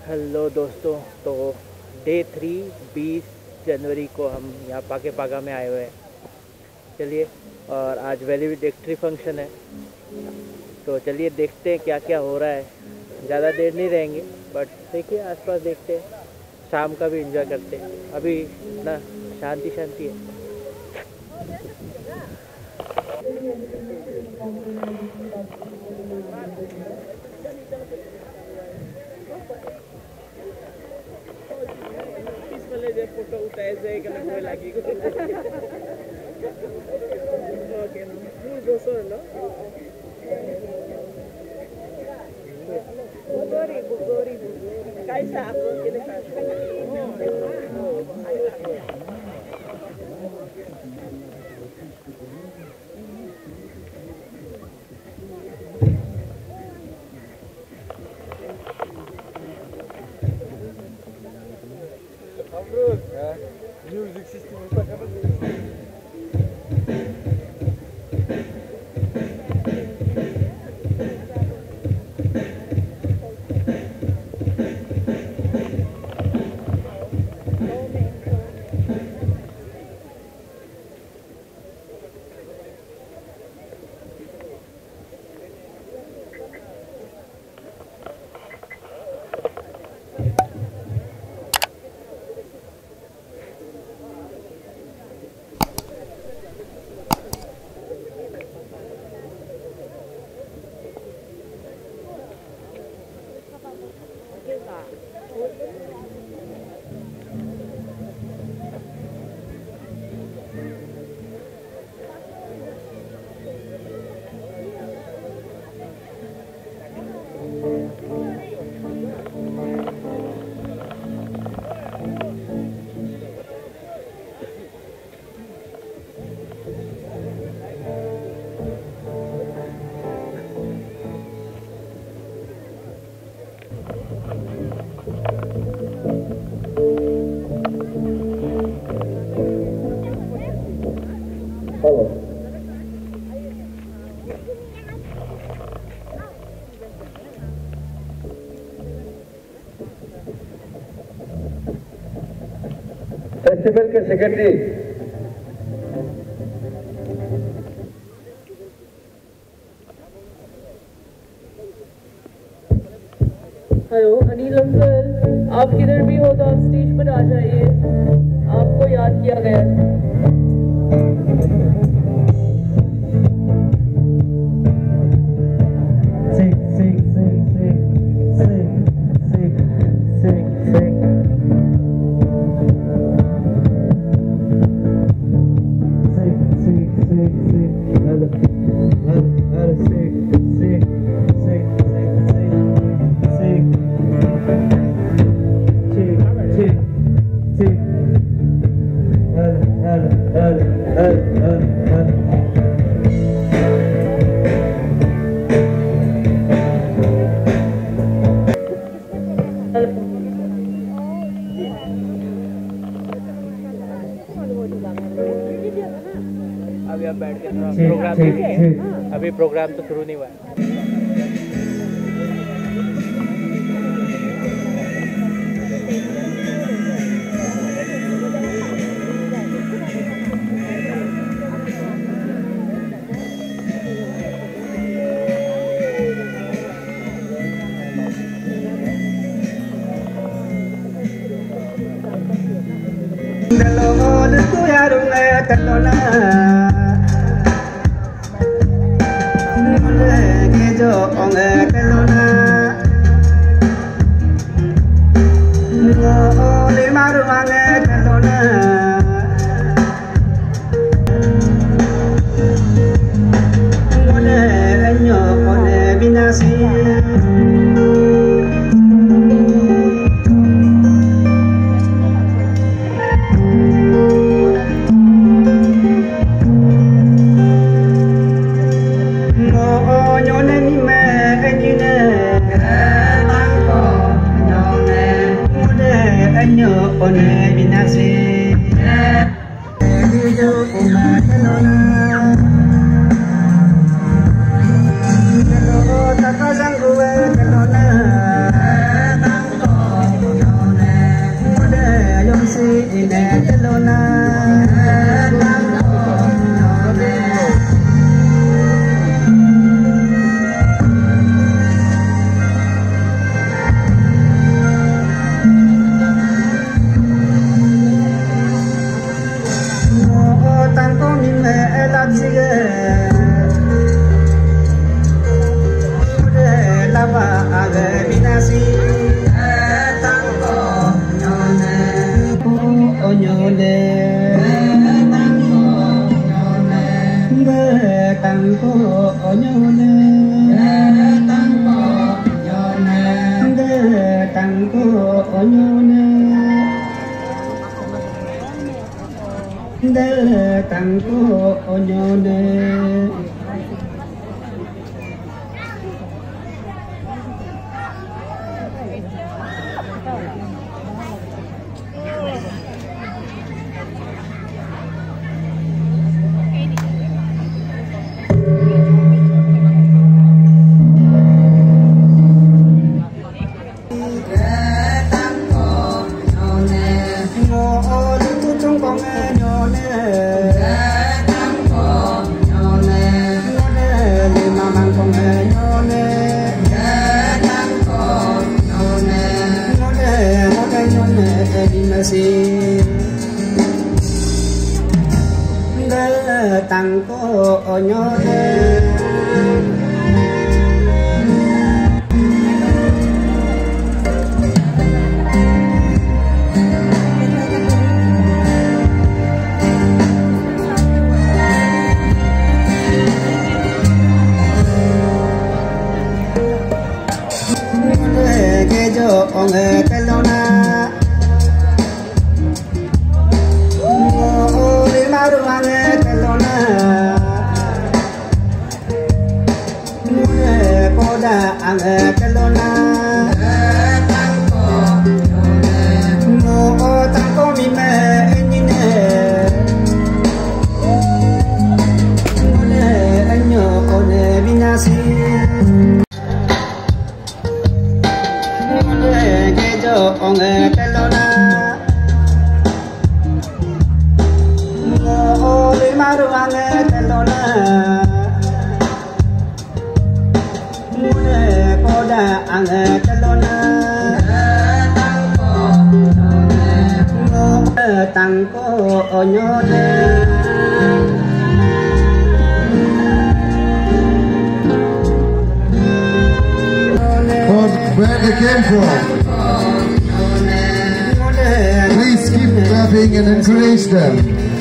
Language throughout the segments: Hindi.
हेलो दोस्तों, तो डे 3 20 जनवरी को हम यहाँ पाके पागा में आए हुए हैं। चलिए, और आज वैल्यूडिक्ट्री फंक्शन है, तो चलिए देखते हैं क्या क्या हो रहा है। ज़्यादा देर नहीं रहेंगे, बट देखिए आसपास देखते हैं, शाम का भी एंजॉय करते हैं। अभी ना शांति शांति है। फोटो उठाए que lagi ko. Okay, no. Muy solo, ¿no? Bugori. Kaisa ako kinakasya. Music system está acabando. Festival के सेक्रेटरी हेलो अनिल अंकल, आप किधर भी हो तो आप स्टेज पर आ जाइए, आपको याद किया गया है। अभी आप बैठ के प्रोग्राम देखिए। अभी प्रोग्राम तो शुरू नहीं हुआ है। tangko onyone tangko onyone tangko onyone tangko onyone tangko onyone kejo onge kelona maruange kelona koda ange kelona no tangko mime enyine ole enyo one binasi kejo onge kelona maruange kelona koda ange kelona tangko onyone where they came from. Please keep clapping and encourage them.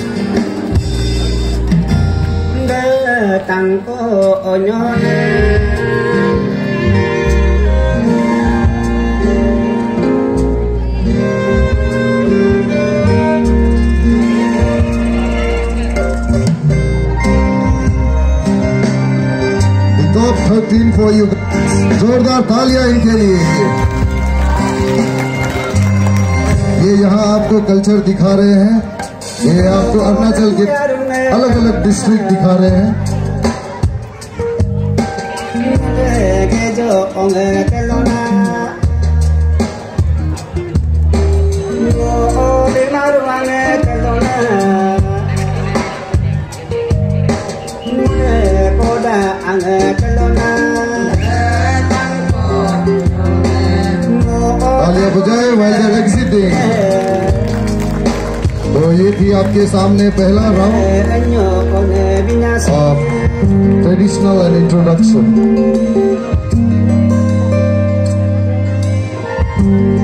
Tangko onyone The top 13 for you guys. जोरदार तालियां इनके लिए। ये यहाँ आपको कल्चर दिखा रहे हैं। ये आपको अरुणाचल के अलग अलग डिस्ट्रिक्ट दिखा रहे हैं। तालियां बजाए while they're exiting। तो ये थी आपके सामने पहला round of traditional and introduction.